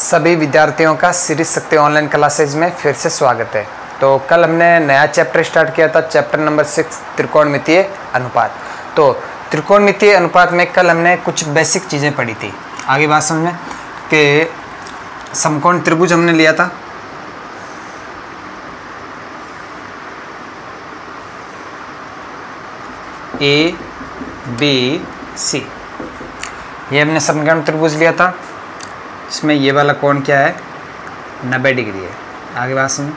सभी विद्यार्थियों का श्री शक्ति ऑनलाइन क्लासेज में फिर से स्वागत है। तो कल हमने नया चैप्टर स्टार्ट किया था, चैप्टर नंबर 6 त्रिकोणमितीय अनुपात। तो त्रिकोणमितीय अनुपात में कल हमने कुछ बेसिक चीज़ें पढ़ी थी। आगे बात समझ में कि समकोण त्रिभुज हमने लिया था, ए बी सी, ये हमने समकोण त्रिभुज लिया था। इसमें ये वाला कोण क्या है, 90 डिग्री है। आगे बात सुनो,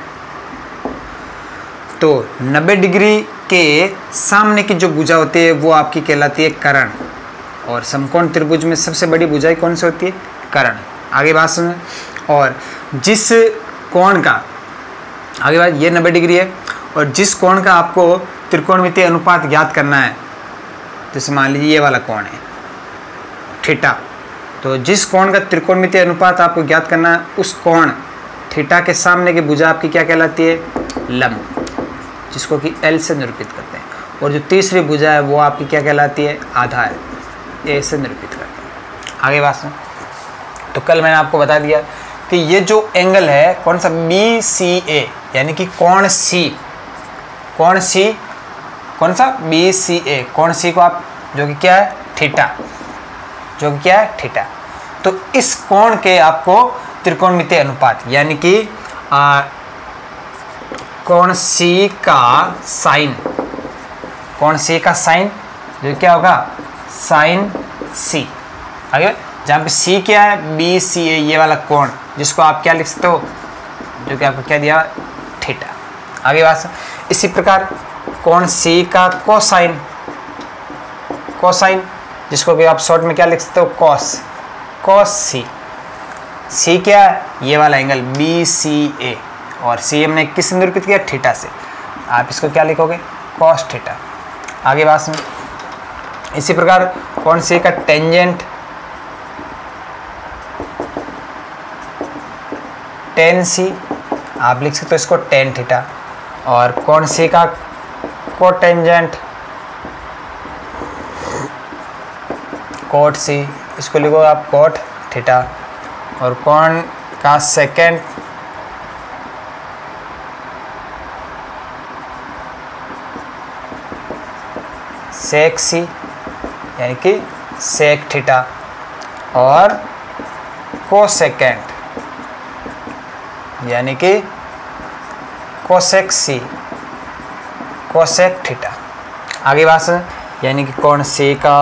तो 90 डिग्री के सामने की जो भुजा होती है वो आपकी कहलाती है कर्ण, और समकोण त्रिभुज में सबसे बड़ी भुजाएं कौन सी होती है, कर्ण। आगे बात सुनो, और जिस कोण का, आगे बात, ये 90 डिग्री है और जिस कोण का आपको त्रिकोणमितीय अनुपात ज्ञात करना है, जैसे मान लीजिए ये वाला कोण है थीटा, तो जिस कोण का त्रिकोणमितीय अनुपात आपको ज्ञात करना है, उस कोण थीटा के सामने की भुजा आपकी क्या कहलाती है, लंब, जिसको कि L से निरूपित करते हैं। और जो तीसरी भुजा है वो आपकी क्या कहलाती है, आधार, A से निरूपित करते हैं। आगे बात सुनो, तो कल मैंने आपको बता दिया कि ये जो एंगल है कौन सा, BCA, यानी कि कोण C, कोण C कौन सा, BCA, कोण C को आप, जो कि क्या है, थीटा, जो कि क्या है, थीटा। तो इस कोण के आपको त्रिकोणमितीय अनुपात, यानी कि कोण C का साइन, कोण C का साइन जो क्या होगा, साइन C। आगे जहाँ पे C क्या है, BCA, ये वाला कोण, जिसको आप क्या लिख सकते हो, जो कि आपको क्या दिया, थीटा। आगे बात, इसी प्रकार कोण C का कोसाइन, कोसाइन, जिसको कि आप शॉर्ट में क्या लिख सकते हो, कॉस, कॉस C क्या है, ये वाला एंगल BCA, और C हमने किस से निरूपित किया, थीटा से, आप इसको क्या लिखोगे, कॉस थीटा। आगे बात सुनो, इसी प्रकार कोण C का टेंजेंट, टेन C, आप लिख सकते हो इसको टेन थीटा, और कोण C का कोटेंजेंट, कोट C, इसको लिखो आप कोट थीटा, और कोण का सेकेंड सेक C, यानी कि सेक थीटा, और कोसेकेंड यानी कि कोसेक C, कोसेक थीटा। आगे बात सुन, यानी कि कोण C का,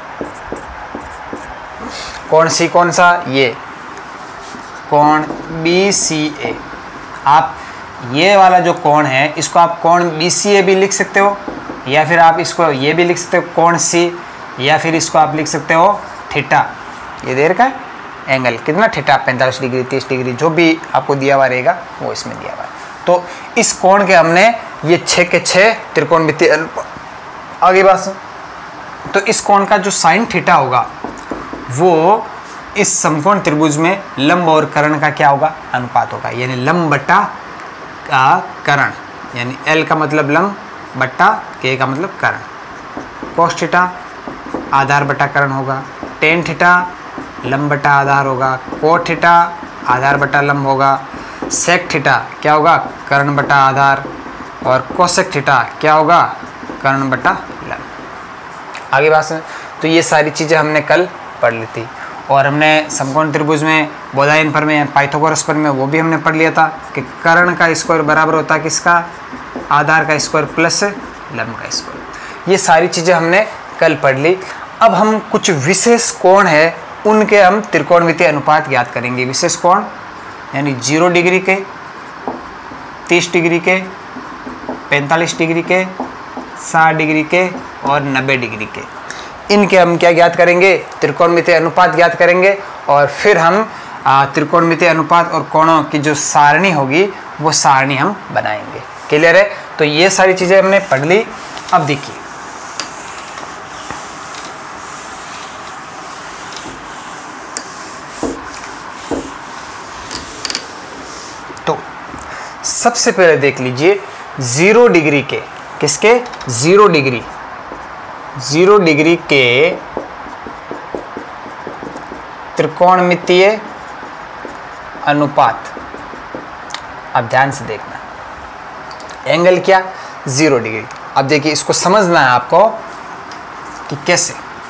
कोण C कौन सा, ये कोण BCA, आप ये वाला जो कोण है इसको आप कोण BCA भी लिख सकते हो, या फिर आप इसको ये भी लिख सकते हो कोण C, या फिर इसको आप लिख सकते हो थीटा। ये देर का एंगल कितना, थीटा 45 डिग्री, 30 डिग्री, जो भी आपको दिया हुआ रहेगा वो इसमें दिया हुआ है। तो इस कोण के हमने ये 6 के 6 त्रिकोणमितीय अनुपात। आगे बात सुन, तो इस कोण का जो साइन थीटा होगा वो इस समकोण त्रिभुज में लंब और कर्ण का क्या होगा, अनुपात होगा, यानी लंब बटा कर्ण, यानी L का मतलब लंब बट्टा K का मतलब कर्ण। कोस थीटा आधार बटा कर्ण होगा, टेन थीटा लंब बटा आधार होगा, कोट थीटा आधार बटा लंब होगा, सेक थीटा क्या होगा, कर्ण बटा आधार, और कोसेक थीटा क्या होगा, कर्ण बटा लंब। आगे बात सुन, तो ये सारी चीज़ें हमने कल पढ़ ली थी, और हमने समकोण त्रिभुज में बोधायन प्रमेय, पाइथागोरस प्रमेय, वो भी हमने पढ़ लिया था कि कर्ण का स्क्वायर बराबर होता है किसका, आधार का स्क्वायर प्लस लंब का स्क्वायर। ये सारी चीज़ें हमने कल पढ़ ली। अब हम कुछ विशेष कोण है उनके हम त्रिकोणमितीय अनुपात ज्ञात करेंगे। विशेष कोण यानी 0 डिग्री के, 30 डिग्री के, 45 डिग्री के, 60 डिग्री के और 90 डिग्री के, इनके हम क्या ज्ञात करेंगे, त्रिकोणमितीय अनुपात ज्ञात करेंगे। और फिर हम त्रिकोणमितीय अनुपात और कोणों की जो सारणी होगी वो सारणी हम बनाएंगे। क्लियर है? तो ये सारी चीज़ें हमने पढ़ ली। अब देखिए, तो सबसे पहले देख लीजिए 0 डिग्री के, किसके, 0 डिग्री, 0 डिग्री के त्रिकोणमितीय अनुपात। अब ध्यान से देखना, एंगल क्या, 0 डिग्री। अब देखिए इसको समझना है आपको कि कैसे।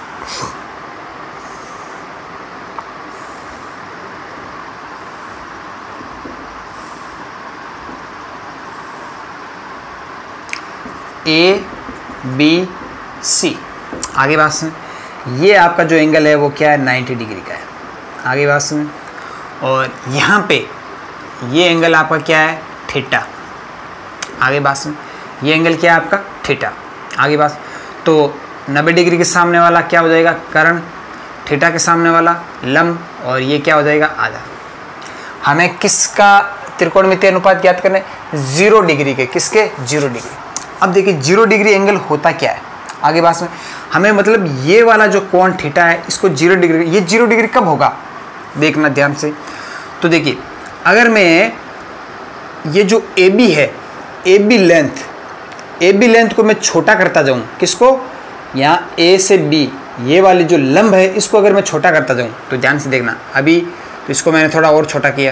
ABC, आगे बात सुन, ये आपका जो एंगल है वो क्या है, 90 डिग्री का है। आगे बात सुन, और यहाँ पे ये एंगल आपका क्या है, थीटा। आगे बात सुन, ये एंगल क्या है आपका, थीटा। आगे बात, तो 90 डिग्री के सामने वाला क्या हो जाएगा, कर्ण, थीटा के सामने वाला लंब, और ये क्या हो जाएगा, आधा। हमें किसका त्रिकोणमितीय अनुपात ज्ञात करना है, 0 डिग्री के, किसके, 0 डिग्री। अब देखिए 0 डिग्री एंगल होता क्या है, आगे बात में हमें मतलब ये वाला जो कोण थीटा है इसको 0 डिग्री, ये 0 डिग्री कब होगा, देखना ध्यान से। तो देखिए अगर मैं ये जो AB है, AB लेंथ को मैं छोटा करता जाऊं, किसको, यहाँ A से B, ये वाली जो लंब है इसको अगर मैं छोटा करता जाऊं, तो ध्यान से देखना, अभी तो इसको मैंने थोड़ा और छोटा किया,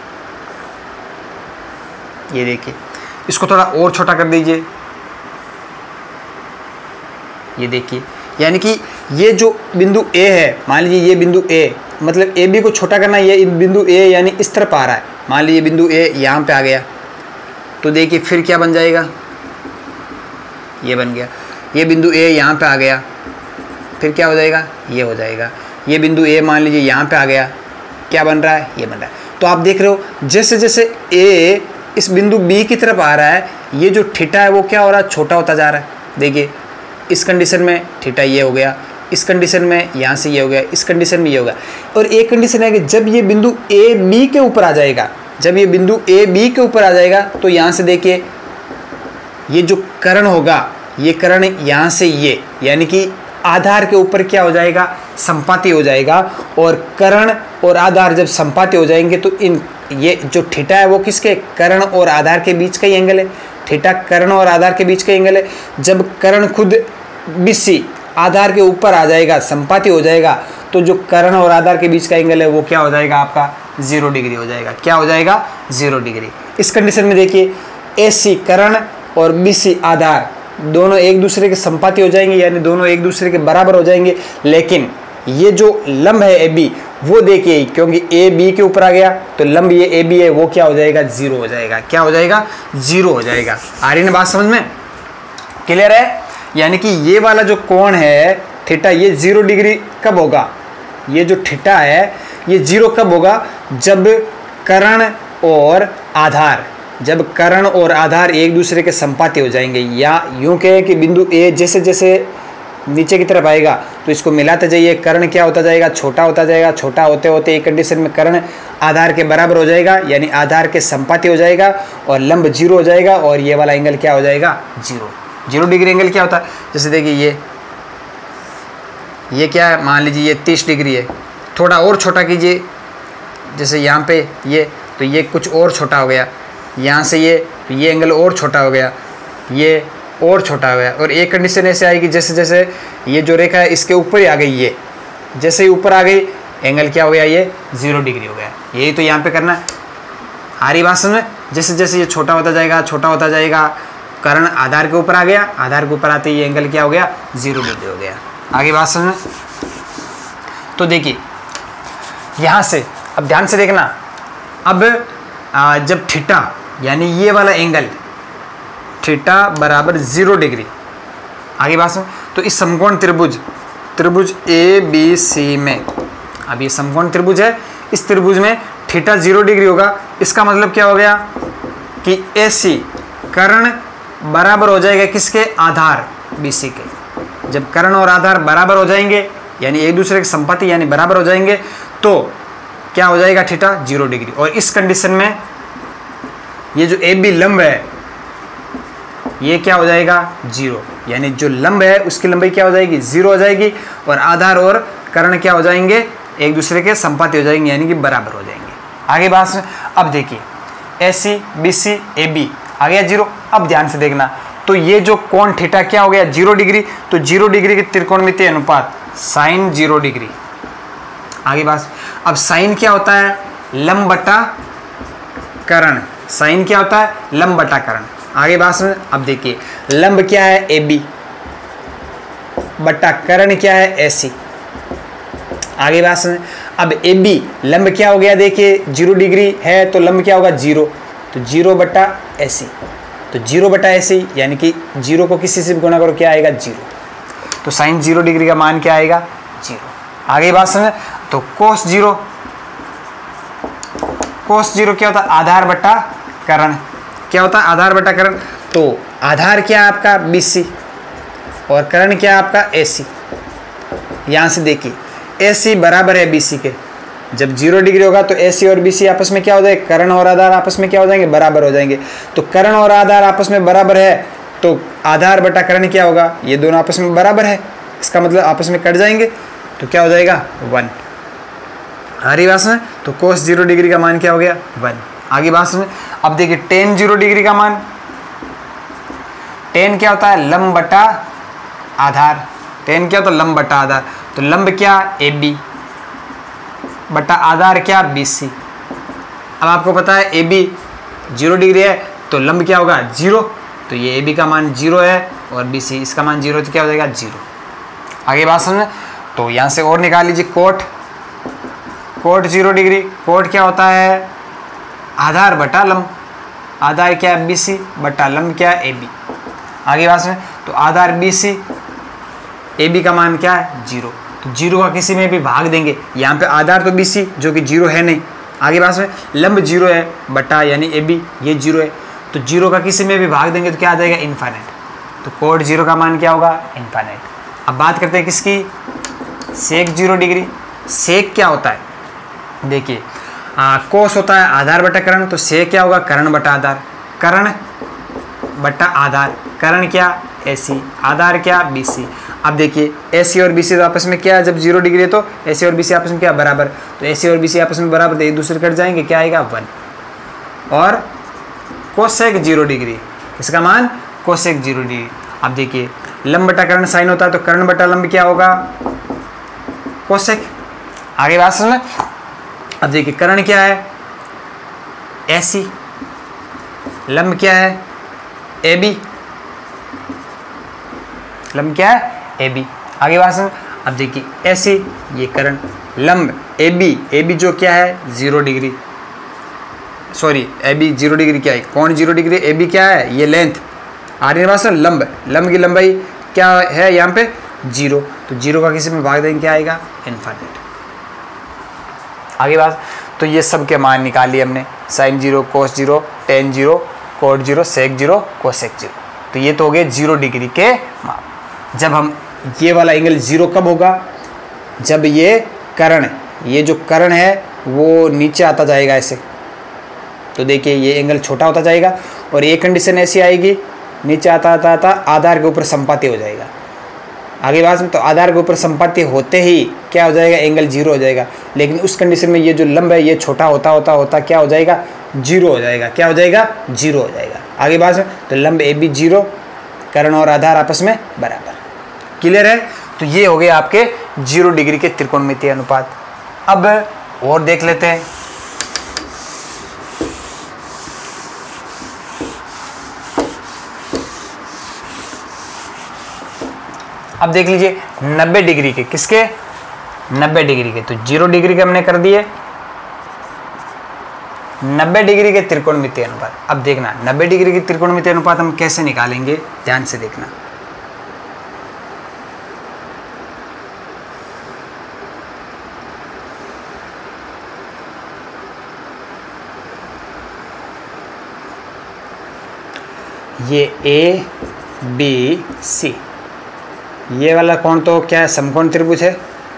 ये देखिए इसको थोड़ा और छोटा कर दीजिए, ये देखिए, यानी कि ये जो बिंदु A है, मान लीजिए ये बिंदु A, मतलब AB को छोटा करना, ये बिंदु A यानी इस तरफ आ रहा है, मान लीजिए बिंदु A यहाँ पे आ गया, तो देखिए फिर क्या बन जाएगा, ये बन गया। ये बिंदु A यहाँ पे आ गया, फिर क्या हो जाएगा, ये हो जाएगा। ये बिंदु A मान लीजिए यहाँ पे आ गया, क्या बन रहा है, ये बन रहा है। तो आप देख रहे हो जैसे जैसे A इस बिंदु B की तरफ आ रहा है, ये जो थीटा है वो क्या हो रहा है, छोटा होता जा रहा है। देखिए इस कंडीशन में थीटा ये हो गया, इस कंडीशन में यहाँ से ये हो गया, इस कंडीशन में ये हो गया। और एक कंडीशन है कि जब ये बिंदु ए बी के ऊपर आ जाएगा, जब ये बिंदु ए बी के ऊपर आ जाएगा, तो यहाँ से देखिए ये जो कर्ण होगा, ये कर्ण यहाँ से ये, यानी कि आधार के ऊपर क्या हो जाएगा, संपाती हो जाएगा। और कर्ण और आधार जब संपाती हो जाएंगे तो इन ये जो थीटा है वो किसके, कर्ण और आधार के बीच का ही एंगल है। थीटा कर्ण और आधार के बीच का एंगल है। जब कर्ण खुद BC आधार के ऊपर आ जाएगा, संपाती हो जाएगा, तो जो कर्ण और आधार के बीच का एंगल है वो क्या हो जाएगा, आपका 0 डिग्री हो जाएगा। क्या हो जाएगा, 0 डिग्री। इस कंडीशन में देखिए AC कर्ण और BC आधार दोनों एक दूसरे के संपाती हो जाएंगे, यानी दोनों एक दूसरे के बराबर हो जाएंगे। लेकिन ये जो लंब है AB, वो देखिए क्योंकि AB के ऊपर आ गया, तो लंब ये AB है वो क्या हो जाएगा, 0 हो जाएगा। क्या हो जाएगा, 0 हो जाएगा। आ रही ना बात समझ में, क्लियर है। यानी कि ये वाला जो कोण है थीटा, ये 0 डिग्री कब होगा, ये जो थीटा है ये 0 कब होगा, जब कर्ण और आधार, जब कर्ण और आधार एक दूसरे के संपाती हो जाएंगे। या यूं कहें कि बिंदु A जैसे जैसे नीचे की तरफ आएगा तो इसको मिलाते जाइए, कर्ण क्या होता जाएगा, छोटा होता जाएगा। छोटा होते होते एक कंडीशन में कर्ण आधार के बराबर हो जाएगा, यानी आधार के संपाती हो जाएगा, और लंब 0 हो जाएगा, और ये वाला एंगल क्या हो जाएगा, 0 डिग्री एंगल क्या होता है। जैसे देखिए ये क्या है, मान लीजिए ये 30 डिग्री है, थोड़ा और छोटा कीजिए, जैसे यहाँ पे ये, तो ये कुछ और छोटा हो गया, यहाँ से ये, तो ये एंगल और छोटा हो गया, ये और छोटा हो गया। और एक कंडीशन ऐसे आएगी जैसे जैसे ये जो रेखा है इसके ऊपर ही आ गई, ये जैसे ही ऊपर आ गई एंगल क्या हो गया, ये 0 डिग्री हो गया। यही तो यहाँ पे करना है। आ रही बात समझ में, जैसे जैसे ये छोटा होता जाएगा, छोटा होता जाएगा, कर्ण आधार के ऊपर आ गया, आधार के ऊपर आते ही ये एंगल क्या हो गया, 0 डिग्री हो गया। आगे बात समझ में। तो देखिए यहाँ से अब ध्यान से देखना, अब जब थीटा यानी ये वाला एंगल थीटा बराबर 0 डिग्री, आगे बात सुन, तो इस समकोण त्रिभुज ABC में, अब ये समकोण त्रिभुज है, इस त्रिभुज में थीटा 0 डिग्री होगा। इसका मतलब क्या हो गया कि AC कर्ण बराबर हो जाएगा किसके, आधार BC के। जब कर्ण और आधार बराबर हो जाएंगे, यानी एक दूसरे के संपाती यानी बराबर हो जाएंगे, तो क्या हो जाएगा, थीटा 0 डिग्री। और इस कंडीशन में ये जो AB लंब है ये क्या हो जाएगा, 0, यानी जो लंब है उसकी लंबाई क्या हो जाएगी, 0 हो जाएगी, और आधार और कर्ण क्या हो जाएंगे, एक दूसरे के संपाती हो जाएंगे, यानी कि बराबर हो जाएंगे। आगे बात सुन, अब देखिए AC BC AB आ गया 0। अब ध्यान से देखना, तो ये जो कोण थीटा क्या हो गया, 0 डिग्री। तो 0 डिग्री के त्रिकोणमितीय अनुपात साइन 0 डिग्री। आगे बात, अब साइन क्या होता है, लंब बटा कर्ण, साइन क्या होता है, लंब बटा कर्ण। आगे बात समझ। अब देखिए लंब क्या है, ए बी, बटा कर्ण क्या है, AC। आगे बात समझ। अब ए बी लंब क्या हो गया, देखिए 0 डिग्री है तो लंब क्या होगा 0, तो 0 बटा AC, तो 0 बटा AC यानी कि 0 को किसी से भी गुणा करो क्या आएगा 0, तो साइन 0 डिग्री का मान क्या आएगा 0। आगे बात समझ। तो कोस 0, कोस 0 क्या होता है, आधार बटा कर्ण, क्या होता है आधार बटा कर्ण। तो आधार क्या है आपका BC और कर्ण क्या है आपका AC। यहाँ से देखिए AC बराबर है BC के, जब 0 डिग्री होगा तो AC और BC आपस में क्या हो जाएगा, कर्ण और आधार आपस में क्या हो जाएंगे, बराबर हो जाएंगे। तो कर्ण और आधार आपस में बराबर है तो आधार बटा कर्ण क्या होगा, ये दोनों आपस में बराबर है, इसका मतलब आपस में कट जाएंगे तो क्या हो जाएगा 1। हरी बात में। तो कोस 0 डिग्री का मान क्या हो गया 1। आगे बात में। अब देखिए टेन 0 डिग्री का मान, टेन क्या होता है, लंब बटा आधार, टेन क्या होता है, लंब बटा आधार। तो लंब क्या AB बटा आधार क्या BC। अब आपको पता है AB 0 डिग्री है तो लंब क्या होगा 0, तो ये AB का मान 0 है और BC इसका मान 0 तो क्या हो जाएगा 0। आगे बात समझ। तो यहाँ से और निकाल लीजिए कोट, कोट 0 डिग्री, कोट क्या होता है आधार बटा लंब, आधार क्या है BC बटा लंब क्या है AB। आगे बात में। तो आधार BC, AB का मान क्या है 0, तो 0 का किसी में भी भाग देंगे, यहाँ पे आधार तो BC जो कि 0 है नहीं। आगे बात में लंब 0 है बटा यानी AB ये 0 है, तो 0 का किसी में भी भाग देंगे तो क्या आ जाएगा इनफाइनाइट, तो कोट 0 का मान क्या होगा इनफाइनाइट। अब बात करते हैं किसकी, सेक 0 डिग्री। सेक क्या होता है, देखिए कोस होता है आधार बटा कर्ण, तो सेक क्या होगा कर्ण बटा आधार, कर्ण बटा आधार, कर्ण क्या AC, आधार क्या BC। अब देखिए AC और BC तो आपस में क्या है, जब 0 डिग्री है तो AC और BC आपस में क्या बराबर, तो AC और BC आपस में बराबर, एक दूसरे कट जाएंगे क्या आएगा 1। और कोसेक 0 डिग्री, इसका मान कोसेक 0 डिग्री। अब देखिए लंब बटा कर्ण साइन होता है तो कर्ण बटा लंब क्या होगा कोसेक। आगे बात समझ। अब देखिए कर्ण क्या है AC, लंब क्या है AB, लंब क्या है AB। आगे बात समझ। अब देखिए AC ये कर्ण, लंब AB जो क्या है 0 डिग्री, सॉरी AB 0 डिग्री क्या है, कौन 0 डिग्री, AB क्या है ये लेंथ। आगे बात समझ। लंब की लंबाई क्या है यहाँ पे 0, तो 0 का किसी में भाग देंगे क्या आएगा इनफाइनाइट। आगे बात। तो ये सब के मान निकाल लिए हमने, sine 0, cos 0, tan 0, cot 0, sec 0, cosec 0। तो ये तो हो गए 0 डिग्री के माप। जब हम ये वाला एंगल 0 कब होगा, जब ये कर्ण, ये जो कर्ण है वो नीचे आता जाएगा ऐसे, तो देखिए ये एंगल छोटा होता जाएगा और ये कंडीशन ऐसी आएगी, नीचे आता आता आता आधार के ऊपर संपाती हो जाएगा। आगे बात में। तो आधार के ऊपर संपाती होते ही क्या हो जाएगा एंगल 0 हो जाएगा, लेकिन उस कंडीशन में ये जो लंब है ये छोटा होता होता होता क्या हो जाएगा 0 हो जाएगा, क्या हो जाएगा 0 हो जाएगा। आगे बात में। तो लंब AB 0, कर्ण और आधार आपस में बराबर। क्लियर है। तो ये हो गए आपके 0 डिग्री के त्रिकोणमितीय अनुपात। अब और देख लेते हैं। अब देख लीजिए 90 डिग्री के, किसके 90 डिग्री के, तो 0 डिग्री के हमने कर दिए, 90 डिग्री के त्रिकोणमितीय अनुपात। अब देखना 90 डिग्री के त्रिकोणमितीय अनुपात हम कैसे निकालेंगे, ध्यान से देखना। ये ABC, ये वाला कोण तो क्या है समकोण त्रिभुज है,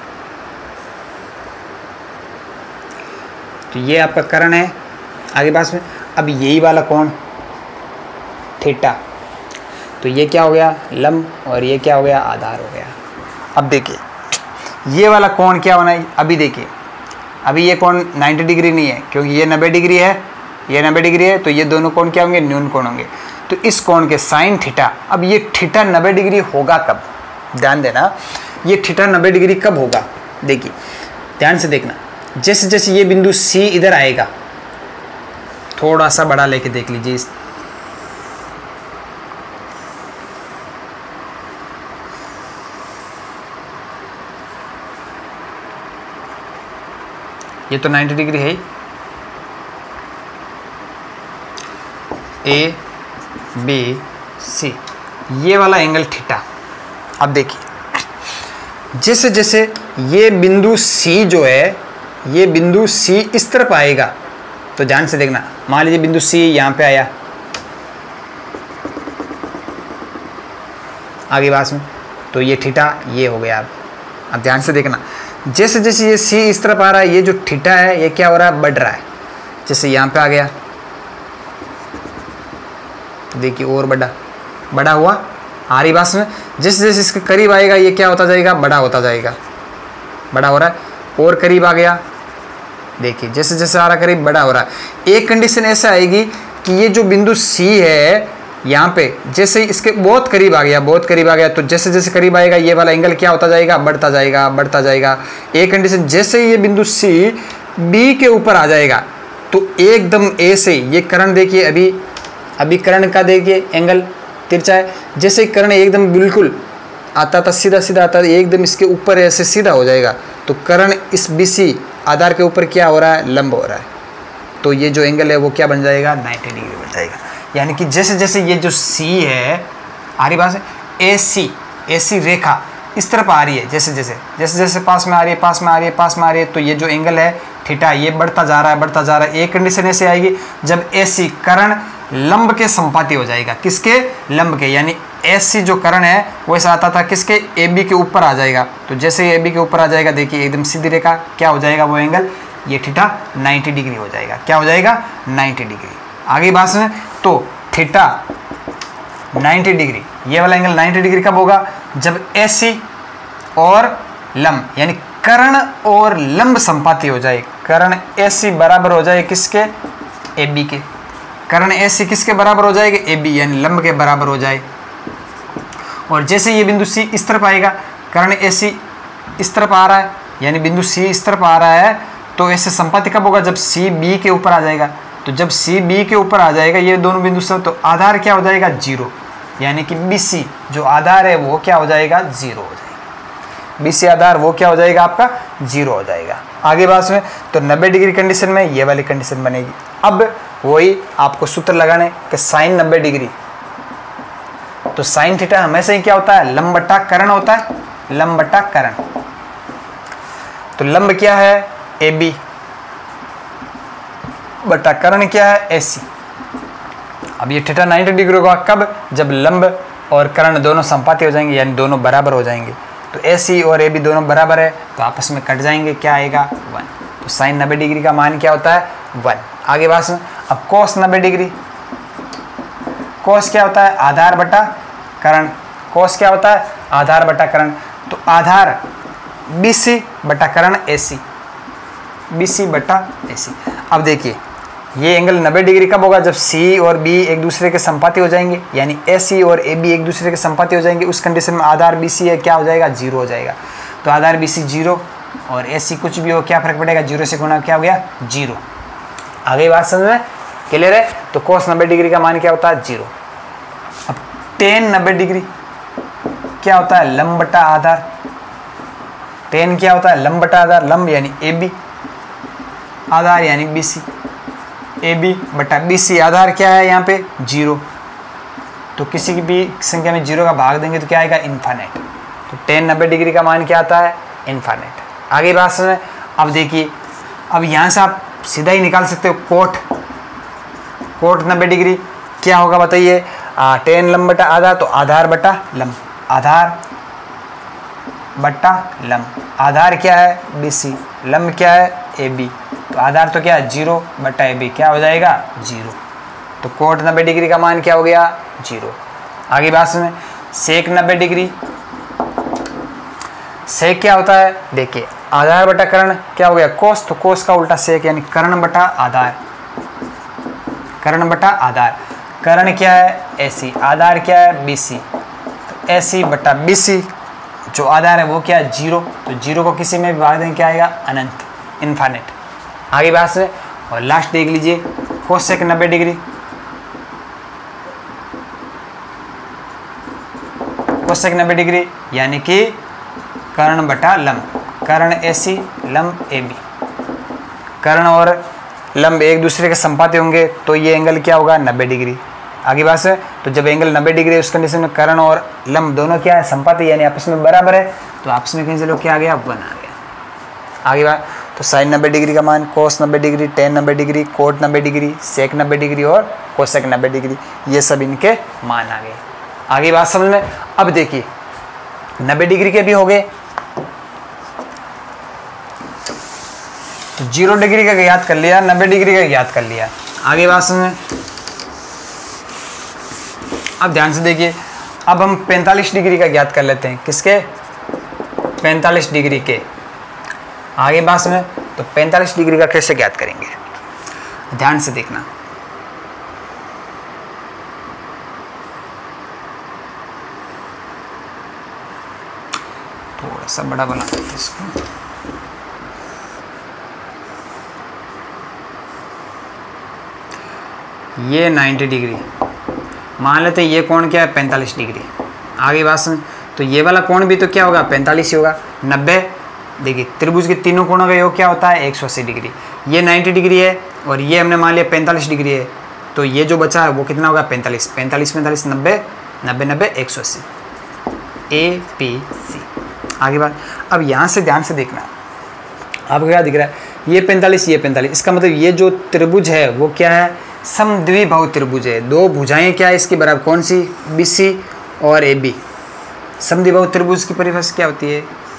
तो ये आपका कर्ण है। आगे पास में। अब यही वाला कोण थीटा, तो ये क्या हो गया लंब और ये क्या हो गया आधार हो गया। अब देखिए ये वाला कोण क्या होना है, अभी देखिए अभी ये कोण 90 डिग्री नहीं है क्योंकि ये 90 डिग्री है, ये 90 डिग्री है, तो ये दोनों कोण क्या होंगे न्यून कोण होंगे। तो इस कोण के साइन थीटा, अब ये थीटा 90 डिग्री होगा कब, ध्यान देना, ये थीटा 90 डिग्री कब होगा, देखिए ध्यान से देखना। जैसे जैसे ये बिंदु C इधर आएगा, थोड़ा सा बड़ा लेके देख लीजिए ये तो 90 डिग्री है, A B C, ये वाला एंगल थीटा। अब देखिए जैसे जैसे ये बिंदु C जो है, ये बिंदु C इस तरफ आएगा, तो ध्यान से देखना, मान लीजिए बिंदु C यहाँ पे आया, आगे पास में, तो ये थीटा ये हो गया। अब ध्यान से देखना, जैसे जैसे ये C इस तरफ आ रहा है, ये जो थीटा है ये क्या हो रहा है, बढ़ रहा है। जैसे यहाँ पे आ गया, देखिए और बड़ा हुआ, आ रही बात में। जैसे जैसे इसके करीब आएगा ये क्या होता जाएगा, बड़ा होता जाएगा, बड़ा हो रहा है। और करीब आ गया, देखिए जैसे जैसे आ रहा करीब बड़ा हो रहा है। एक कंडीशन ऐसा आएगी कि ये जो बिंदु C है यहाँ पे, जैसे इसके बहुत करीब आ गया, तो जैसे जैसे करीब आएगा ये वाला एंगल क्या होता जाएगा, बढ़ता जाएगा। एक कंडीशन, जैसे ही ये बिंदु C B के ऊपर आ जाएगा तो एकदम A से ये कर्ण देखिए, अभी कर्ण का देखिए एंगल तिरछा है, जैसे कर्ण एकदम बिल्कुल आता था, सीधा आता था, एकदम इसके ऊपर ऐसे सीधा हो जाएगा, तो कर्ण इस BC आधार के ऊपर क्या हो रहा है, लंब हो रहा है। तो ये जो एंगल है वो क्या बन जाएगा, 90 डिग्री बन जाएगा। यानी कि जैसे जैसे ये जो C है, आ रही बात है, AC रेखा इस तरफ आ रही है, जैसे जैसे पास में आ रही है, तो ये जो एंगल है थीटा ये बढ़ता जा रहा है। एक कंडीशन ऐसे आएगी जब AC कर्ण लंब के संपाती हो जाएगा, किसके, लंब के, यानी AC जो कर्ण है वो ऐसा आता था किसके, AB के ऊपर आ जाएगा। तो जैसे AB के ऊपर आ जाएगा, देखिए एकदम सीधी रेखा, क्या हो जाएगा वो एंगल, ये थीटा 90 डिग्री हो जाएगा। क्या हो जाएगा, 90 डिग्री। आगे बात सुने, तो थीटा 90 डिग्री, ये वाला एंगल 90 डिग्री कब होगा, जब AC और लंब यानी कर्ण और लंब संपाती हो जाए। कर्ण AC बराबर हो जाए किसके, AB के। कर्ण AC किसके बराबर हो जाएगा, AB यानी लंब के बराबर हो जाए। और जैसे ये बिंदु C इस तरफ आएगा, कर्ण AC इस तरफ आ रहा है, यानी बिंदु C इस तरफ आ रहा है, तो ऐसे संपाती कब होगा, जब C B के ऊपर आ जाएगा। तो जब C B के ऊपर आ जाएगा ये दोनों बिंदु से, तो आधार क्या हो जाएगा, 0, यानी कि BC जो आधार है वो क्या हो जाएगा, 0 हो जाएगा। BC आधार वो क्या हो जाएगा, आपका 0 हो जाएगा। आगे बात में, तो 90 डिग्री कंडीशन में ये वाली कंडीशन बनेगी। अब वही आपको सूत्र लगाने कि साइन 90 डिग्री, तो साइन थीटा हमेशा ही क्या होता है, लंब बटा कर्ण होता है, लंब बटा कर्ण। तो लंब क्या है, AB बटा कर्ण क्या है, AC। अब ये थीटा 90 डिग्री होगा कब, जब लंब और कर्ण दोनों संपाती हो जाएंगे, यानी दोनों बराबर हो जाएंगे। तो AC और AB दोनों बराबर है, तो आपस में कट जाएंगे, क्या आएगा, 1। तो साइन 90 डिग्री का मान क्या होता है, 1। आगे बात सुन, अब कोस 90 डिग्री, कोस क्या होता है, आधार बटा कर्ण। कोस क्या होता है, आधार बटा कर्ण। तो आधार BC बटा कर्ण AC, BC बटा AC। अब देखिए ये एंगल 90 डिग्री कब होगा, जब C और B एक दूसरे के संपाती हो जाएंगे, यानी AC और AB एक दूसरे के संपाती हो जाएंगे। उस कंडीशन में आधार BC है, क्या हो जाएगा, 0 हो जाएगा। तो आधार BC 0 और AC कुछ भी हो, क्या फर्क पड़ेगा, 0 से गुणा क्या हो गया, 0। आगे बात समझ में क्लियर है। तो कोस 90 डिग्री का मान क्या होता है, 0। अब टेन 90 डिग्री क्या होता है, लंब बटा आधार। टेन क्या होता है, लंब बटा आधार। लंब यानी AB, आधार यानी BC। AB बटा BC, आधार क्या है यहाँ पे, 0। तो किसी की भी संख्या में 0 का भाग देंगे तो क्या आएगा, इन्फानेट। तो टेन 90 डिग्री का मान क्या आता है, इन्फानेट। आगे बात सुने, अब देखिए, अब यहाँ से आप सीधा ही निकाल सकते हो कोट 90 डिग्री क्या होगा बताइए, टेन लंब बटा आधार, तो आधार बटा लंब, आधार बटा लंब। आधार क्या है, BC, लंब क्या है, AB। तो आधार तो क्या है, 0 बटा AB, क्या हो जाएगा, 0। तो कोट 90 डिग्री का मान क्या हो गया, 0। आगे बात सुने, सेक 90 डिग्री, सेक क्या होता है, देखिए आधार बटा कर्ण क्या हो गया, कोस। तो कोस का उल्टा सेक, यानी कर्ण बटा आधार, कर्ण बटा आधार। कर्ण क्या है, AC, आधार क्या है, BC। तो AC बटा BC, जो आधार है वो क्या है, 0। तो 0 को किसी में भी भाग देंगे क्या आएगा, अनंत। इन्फाइनाइट। आगे बात से और लास्ट देख लीजिए कोसेक 90 डिग्री। कोसेक 90 डिग्री यानी कि कर्ण बटा लंब, कर्ण AC लंब AB। कर्ण और लंब एक दूसरे के संपाती होंगे तो ये एंगल क्या होगा 90 डिग्री। आगे बात से तो जब एंगल 90 डिग्री है उस कंडीशन में कर्ण और लंब दोनों क्या है संपाती यानी आपस में बराबर है, तो आपस में कहीं से लोग क्या आ गया 1 आ गया। आगे बात तो साइन 90 डिग्री का मान cos 90 degree, tan 90 degree, cot 90 degree, sec 90 degree और कोसेक 90 डिग्री, ये सब इनके मान आ गए। आगे बात समझ में। अब देखिए 90 डिग्री के भी हो गए तो 0 डिग्री का ज्ञात कर लिया, 90 डिग्री का ज्ञात कर लिया। आगे बात समझ में। अब ध्यान से देखिए, अब हम 45 डिग्री का ज्ञात कर लेते हैं। किसके? 45 डिग्री के। आगे बात समझ। तो 45 डिग्री का कैसे ज्ञात करेंगे, ध्यान से देखना। थोड़ा सा बड़ा बना देते हैं इसको। ये 90 डिग्री मान लेते हैं, ये कोण क्या है 45 डिग्री। आगे बात समझ। तो ये वाला कोण भी तो क्या होगा 45 ही होगा। 90 देखिए त्रिभुज के तीनों कोणों का योग क्या होता है 180 डिग्री। ये 90 डिग्री है और ये हमने मान लिया 45 डिग्री है, तो ये जो बचा है वो कितना होगा 45, 45 45 90 90 90 180 APC। आगे बात। अब यहाँ से ध्यान से देखना, आपको क्या दिख रहा है ये 45 ये 45, इसका मतलब ये जो त्रिभुज है वो क्या है समद्विबाहु त्रिभुज है। दो भुजाएं क्या है इसकी बराबर, कौन सी BC और AB। समद्विबाहु त्रिभुज की परिभाषा क्या होती है,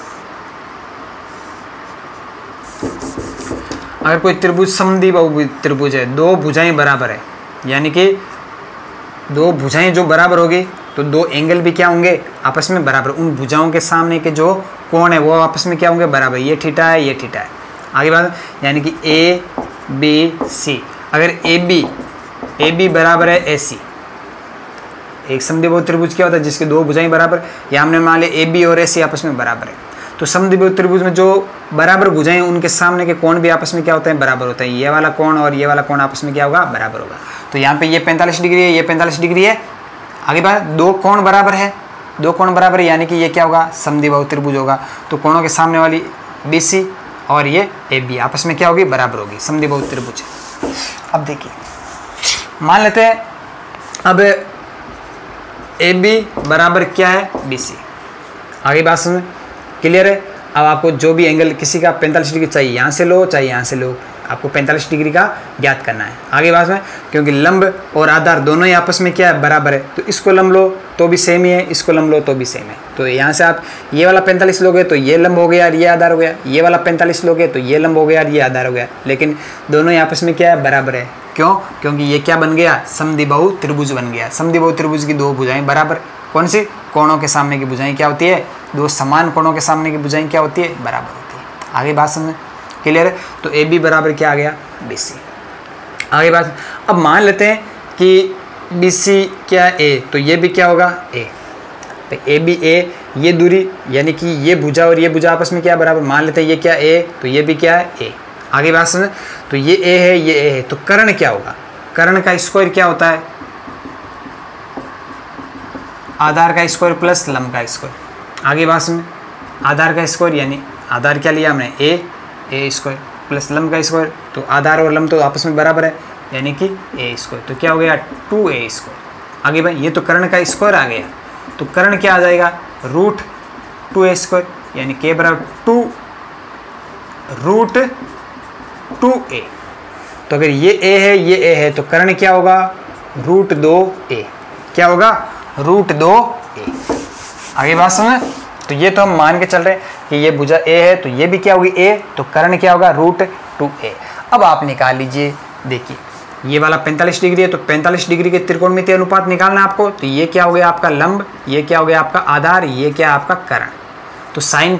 अगर कोई त्रिभुज समद्विबाहु त्रिभुज है, दो भुजाएं बराबर है, यानी कि दो भुजाएं जो बराबर होगी तो दो एंगल भी क्या होंगे आपस में बराबर। उन भुजाओं के सामने के जो कोण है वो आपस में क्या होंगे बराबर। ये थीटा है ये थीटा है। आगे बात यानी कि ABC, अगर AB बराबर है AC, एक समद्विबाहु त्रिभुज क्या होता है जिसके दो भुजाएं बराबर, या हमने मान लिया AB और AC आपस में बराबर है। तो समद्विबाहु त्रिभुज में जो बराबर भुजाएं उनके सामने के कोण भी आपस में क्या होते हैं बराबर होते हैं। ये वाला कोण और ये वाला कोण आपस में क्या होगा बराबर होगा। तो यहाँ पे ये 45 डिग्री है ये 45 डिग्री है। आगे बात दो कोण बराबर है, दो कोण बराबर है यानी कि ये क्या होगा समद्विबाहु त्रिभुज होगा। तो कोणों के सामने वाली BC और ये AB आपस में क्या होगी बराबर होगी, समद्विबाहु त्रिभुज। अब देखिए मान लेते हैं अब AB बराबर क्या है BC। आगे बात समझ क्लियर है। अब आपको जो भी एंगल किसी का 45 डिग्री चाहिए यहाँ से लो चाहे यहाँ से लो, आपको 45 डिग्री का ज्ञात करना है। आगे बात में क्योंकि लंब और आधार दोनों ही आपस में क्या है बराबर है, तो इसको लंब लो तो भी सेम ही है, इसको लंब लो तो भी सेम है। तो यहाँ से आप ये वाला 45 लोगे तो ये लंब हो गया और ये आधार हो गया, ये वाला 45 लोगे तो ये लंब हो गया और ये आधार हो गया, लेकिन दोनों ही आपस में क्या है बराबर है। क्यों? क्योंकि ये क्या बन गया समद्विबाहु त्रिभुज बन गया। समद्विबाहु त्रिभुज की दो भुजाएं बराबर, कौन सी कोणों के सामने की भुजाएं क्या होती है, दो समान कोणों के सामने की भुजाएं क्या होती है बराबर होती है। आगे बात समझ क्लियर है। तो AB बराबर क्या आ गया BC। आगे बात अब मान लेते हैं कि BC क्या A, तो ये भी क्या होगा A। तो AB A ये दूरी यानी कि ये भुजा और ये भुजा आपस में क्या बराबर, मान लेते हैं ये क्या A तो ये भी क्या है A। आगे बात समझ। तो ये A है ये A है, तो कर्ण क्या होगा, कर्ण का स्क्वायर क्या होता है आधार का स्क्वायर प्लस लंब का स्क्वायर। आगे बात समझ। आधार का स्क्वायर यानी आधार क्या लिया हमने A स्क्वायर प्लस लंब का स्क्वायर, तो आधार और लंब तो आपस में बराबर है यानी कि A स्क्वायर, तो क्या हो गया 2A स्क्वायर। आगे भाई ये तो कर्ण का स्क्वायर आ गया, तो कर्ण क्या आ जाएगा रूट 2A स्क्वायर यानी K बराबर 2 रूट 2A। तो अगर ये A है ये A है तो कर्ण क्या होगा रूट 2A, क्या होगा रूट 2A। आगे बात समझ। तो ये तो हम मान के चल रहे हैं कि ये भुजा A है तो ये भी क्या होगी A, तो कर्ण क्या होगा रूट 2A। अब आप निकाल लीजिए, देखिए ये वाला 45 डिग्री है तो 45 डिग्री के त्रिकोणमितीय अनुपात निकालना है आपको। तो ये क्या हो गया आपका लंब, ये क्या हो गया आपका आधार, ये क्या है आपका कर्ण। तो साइन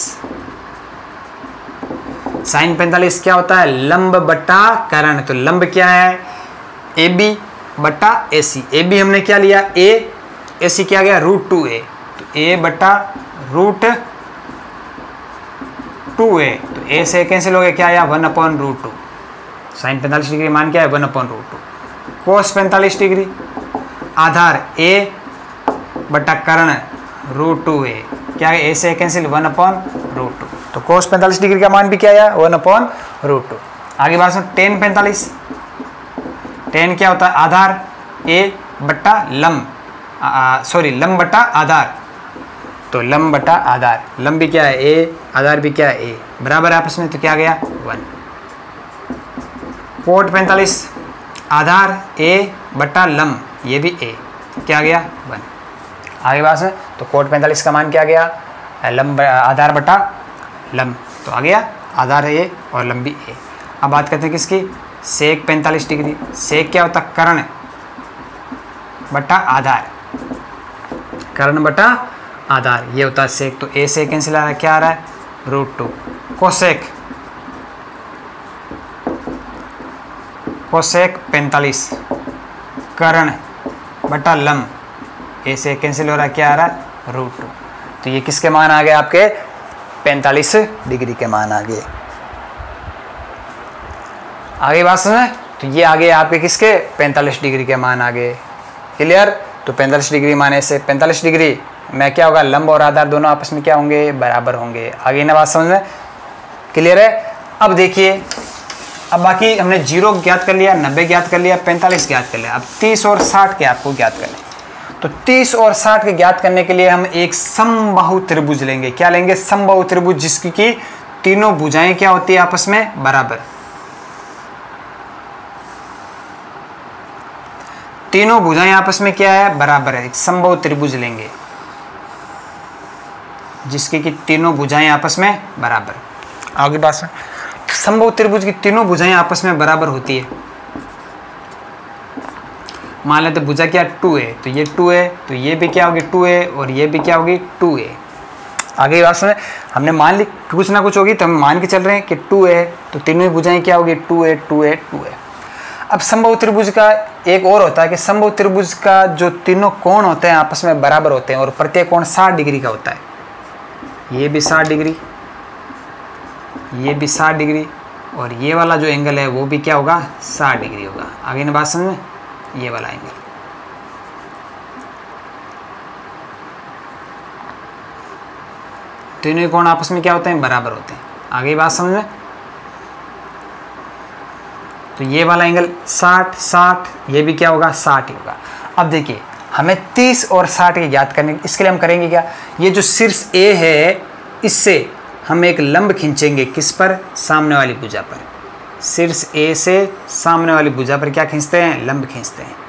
45 क्या होता है लंब बटा कर्ण। तो लंब क्या है AB बटा AC। AB हमने क्या लिया A, AC क्या गया रूट 2A, तो A बटा रूट 2A। तो ए से कैंसिल हो गया, क्या आया 1/√2। साइन 45 डिग्री मान क्या है 1/√2। कोस 45 डिग्री आधार ए बटा कर्ण √2a, क्या है ए से कैंसिल 1/√2। तो कोस 45 डिग्री का मान भी क्या आया 1/√2। आगे बात सुन, टेन 45, टेन क्या होता है आधार ए बट्टा लंब, लंब बट्टा आधार। तो लंब बटा आधार, लंब भी क्या है ए, आधार भी क्या है ए, बराबर है आपस में, तो क्या गया 1। कोट 45 आधार ए बट्टा लंब, ये भी ए, क्या गया 1। आगे बात है, तो कोट 45 का मान क्या गया लंब आधार बटा लंब, तो आ गया आधार है ए और लंब भी ए। अब बात करते हैं किसकी, सेक 45 डिग्री। सेक क्या होता कर्ण बटा आधार, कर्ण बटा आधार, ये होता है सेक। तो ए से कैंसिल आ रहा है, क्या आ रहा है √2। कोसेक, कोसेक 45 कर्ण बटा लंब, ए से कैंसिल हो रहा है, क्या आ रहा है √2। तो ये किसके मान आ गए आपके 45 डिग्री के मान आ गए। आगे बात समझे, तो ये आगे आपके किसके 45 डिग्री के मान आ गए। क्लियर। तो 45 डिग्री माने से 45 डिग्री में क्या होगा, लंब और आधार दोनों आपस में क्या होंगे, बराबर होंगे। आगे ना बात समझ में क्लियर है। अब देखिए, अब बाकी हमने 0 ज्ञात कर लिया, 90 ज्ञात कर लिया, 45 ज्ञात कर लिया। अब 30 और 60 के आपको ज्ञात करने। तो 30 और 60 के ज्ञात करने के लिए हम एक समबाहु त्रिभुज लेंगे। क्या लेंगे, समबाहु त्रिभुज, जिसकी की तीनों भुजाएं क्या होती है आपस में बराबर। तीनों भुजाएं आपस में क्या है बराबर है। एक समबाहु त्रिभुज लेंगे जिसकी की तीनों भुजाएं आपस में बराबर। आगे बात है, समबाहु त्रिभुज की तीनों भुजाएं आपस में बराबर होती है। मान लेते भुजा क्या 2 है, तो ये 2 है, तो ये भी क्या होगी 2 है, और ये भी क्या होगी 2 है। आगे बात सुने, हमने मान ली कुछ ना कुछ होगी, तो हम मान के चल रहे हैं कि 2 है, तो तीनों भुजाएं क्या होगी 2 है 2 है 2 है। अब समबाहु त्रिभुज का एक और होता है कि समबाहु त्रिभुज का जो तीनों कोण होते हैं आपस में बराबर होते हैं, और प्रत्येक कोण 60 डिग्री का होता है। ये भी 60 डिग्री, ये भी 60 डिग्री, और ये वाला जो एंगल है वो भी क्या होगा 60 डिग्री होगा। आगे ना बात समझ में, ये वाला एंगल। तीनों कोण आपस में क्या होते हैं बराबर होते हैं। आगे बात समझ में, तो ये वाला एंगल 60 60, ये भी क्या होगा 60 ही होगा। अब देखिए, हमें 30 और 60 के ज्ञात करने, इसके लिए हम करेंगे क्या, ये जो शीर्ष ए है इससे हम एक लंब खींचेंगे, किस पर, सामने वाली भुजा पर। शीर्ष ए से सामने वाली भुजा पर क्या खींचते हैं, लंब खींचते हैं।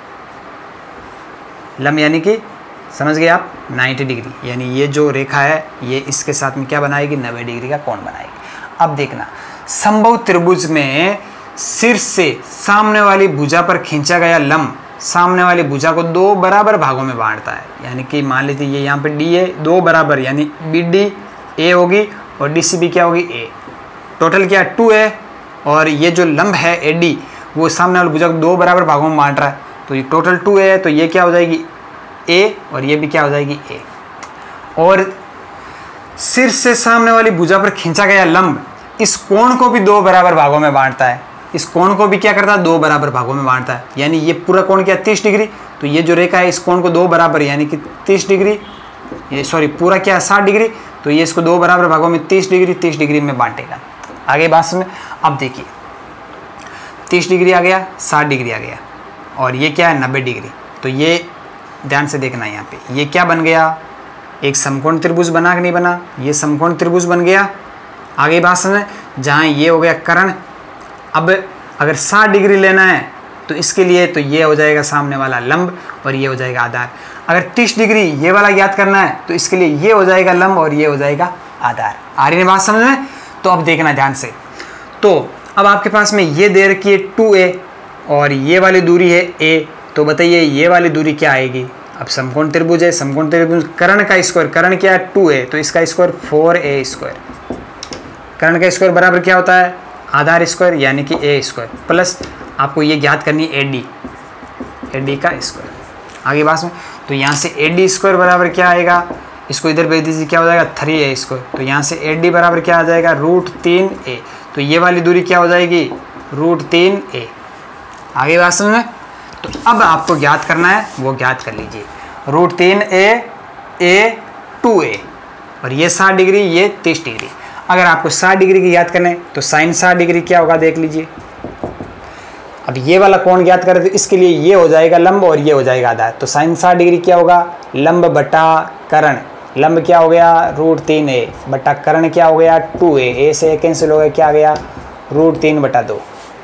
लंब यानी कि समझ गए आप 90 डिग्री, यानी ये जो रेखा है ये इसके साथ में क्या बनाएगी 90 डिग्री का कोण बनाएगी। अब देखना, समबाहु त्रिभुज में शीर्ष से सामने वाली भुजा पर खींचा गया लंब सामने वाली भुजा को 2 बराबर भागों में बांटता है। यानी कि मान लीजिए ये यहाँ पे डी है, 2 बराबर, यानी बी डी ए होगी और डी सी बी क्या होगी ए। टोटल क्या 2 है, और ये जो लंब है ए डी वो सामने वाली भुजा को 2 बराबर भागों में बांट रहा है, तो ये टोटल 2 है, तो ये क्या हो जाएगी ए, और ये भी क्या हो जाएगी ए। और शीर्ष से सामने वाली भुजा पर खींचा गया लंब इस कोण को भी 2 बराबर भागों में बांटता है। इस कोण को भी क्या करता है 2 बराबर भागों में बांटता है। यानी ये पूरा कोण क्या 30 डिग्री, तो ये जो रेखा है इस कोण को 2 बराबर यानी कि 30 डिग्री, ये सॉरी पूरा क्या 60 डिग्री, तो ये इसको 2 बराबर भागों में 30 डिग्री में बांटेगा। आगे बात में, अब देखिए 30 डिग्री आ गया, 60 डिग्री आ गया, और ये क्या है 90 डिग्री। तो ये ध्यान से देखना, यहाँ पे ये क्या बन गया, एक समकोण त्रिभुज बना कि नहीं बना, ये समकोण त्रिभुज बन गया। आगे बात समझ, जहाँ ये हो गया कर्ण। अब अगर 60 डिग्री लेना है तो इसके लिए तो ये हो जाएगा सामने वाला लंब और ये हो जाएगा आधार। अगर 30 डिग्री ये वाला ज्ञात करना है तो इसके लिए ये हो जाएगा लंब और ये हो जाएगा आधार। आ रही है बात समझ में। तो अब देखना ध्यान से, तो अब आपके पास में ये दे रखी है 2a और ये वाली दूरी है a, तो बताइए ये वाली दूरी क्या आएगी। अब समकोण त्रिभुज है, समकोण त्रिभुज कर्ण का स्क्वायर, कर्ण क्या है 2a, तो इसका स्क्वायर 4a स्क्वायर। कर्ण का स्क्वायर बराबर क्या होता है आधार स्क्वायर यानी कि a स्क्वायर, प्लस आपको ये ज्ञात करनी है ad का स्क्वायर। आगे बात में, तो यहाँ से ad स्क्वायर बराबर क्या आएगा, इसको इधर भेज दीजिए, क्या हो जाएगा 3a इसको। तो यहाँ से AD बराबर क्या आ जाएगा √3a। तो ये वाली दूरी क्या हो जाएगी √3a। आगे बात समझ में। तो अब आपको ज्ञात करना है, वो ज्ञात कर लीजिए। √3a a 2a और ये 60 डिग्री, ये 30 डिग्री। अगर आपको 60 डिग्री की ज्ञात करना है तो साइन 60 डिग्री क्या होगा देख लीजिए। अब ये वाला कोण ज्ञात करें तो इसके लिए ये हो जाएगा लंब और ये हो जाएगा आधार। तो साइन 60 डिग्री क्या होगा लंब बटा कर्ण। लंब क्या हो गया √3a बटा कर्ण क्या हो गया 2a। a से a कैंसिल हो गया, क्या आ गया √3/2।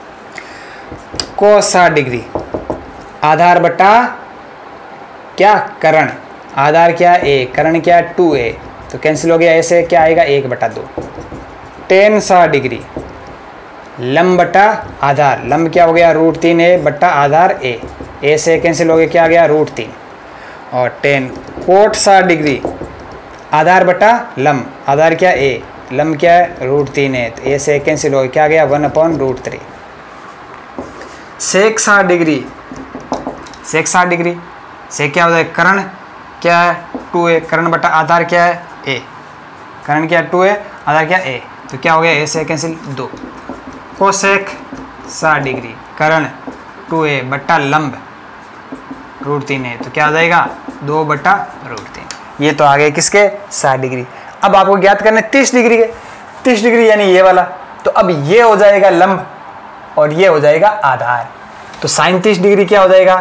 cos 60 डिग्री आधार बटा क्या कर्ण। आधार क्या a, कर्ण क्या 2a, तो कैंसिल हो गया। ऐसे क्या आएगा 1/2। tan 60 डिग्री लंब बटा आधार। लंब क्या हो गया √3a बटा आधार a से कैंसिल हो गया, क्या आ गया √3। और tan cot 60 डिग्री आधार बटा लंब। आधार क्या a, लंब क्या है √3a, तो a से कैंसिल हो गया, क्या आ गया 1/√3। sec 60 डिग्री, sec 60 डिग्री से क्या हो जाएगा कर्ण क्या है 2a, कर्ण बटा आधार क्या है a, कर्ण क्या है 2a, आधार क्या a, तो क्या हो गया a से कैंसिल 2। कोसेक 60 डिग्री कर्ण 2a बटा लंब √3a, तो क्या आ जाएगा 2/√3। ये तो आ गए किसके 60 डिग्री। अब आपको ज्ञात करना है 30 डिग्री के। 30 डिग्री यानी ये वाला, तो अब ये हो जाएगा लंब और ये हो जाएगा आधार। तो साइन 30 डिग्री क्या हो जाएगा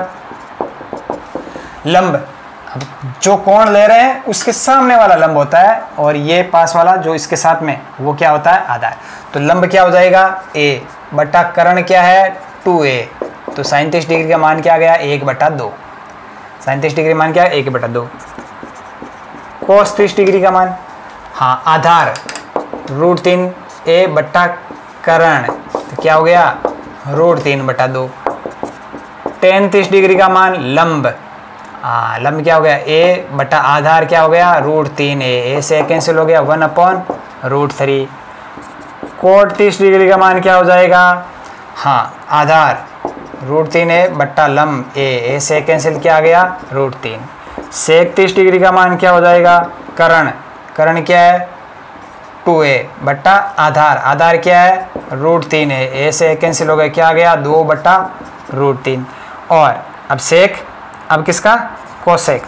लंब। अब जो कोण ले रहे हैं उसके सामने वाला लंब होता है और ये पास वाला जो इसके साथ में वो क्या होता है आधार। तो लंब क्या हो जाएगा a बटा कर्ण क्या है 2a। तो साइन 30 डिग्री का मान क्या आ गया 1/2। साइन 30 डिग्री मान क्या है 1/2। cos 30 डिग्री का मान हाँ आधार √3a बटा कर्ण, तो क्या हो गया √3/2। tan 30 डिग्री का मान लंब लंब क्या हो गया a बटा आधार क्या हो गया √3a, a से कैंसिल हो गया 1/√3। cot 30 डिग्री का मान क्या हो जाएगा हाँ आधार √3a बटा लंब a से कैंसिल क्या आ गया √3। sec 30 डिग्री का मान क्या हो जाएगा कर्ण क्या है 2a बटा आधार। आधार क्या है √3a, a से कैंसिल हो गया, क्या आ गया 2/√3। और अब सेक, अब किसका कोसेक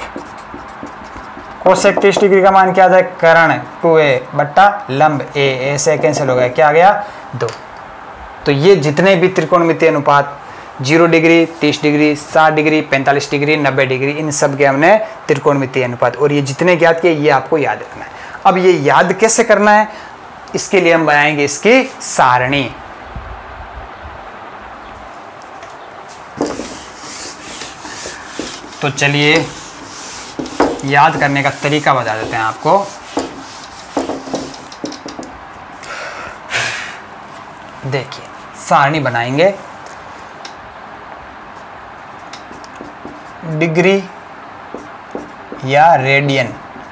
30 डिग्री का मान क्या आ जाए कर्ण 2a बटा लंब a से कैंसिल हो गया, क्या आ गया 2। तो ये जितने भी त्रिकोणमितीय अनुपात 0 degree 30 degree 60 degree 45 degree 90 degree, इन सब के हमने त्रिकोणमितीय अनुपात और ये जितने ज्ञात किए ये आपको याद रखना है। अब ये याद कैसे करना है, इसके लिए हम बनाएंगे इसकी सारणी। तो चलिए याद करने का तरीका बता देते हैं आपको। देखिए सारणी बनाएंगे डिग्री या रेडियन,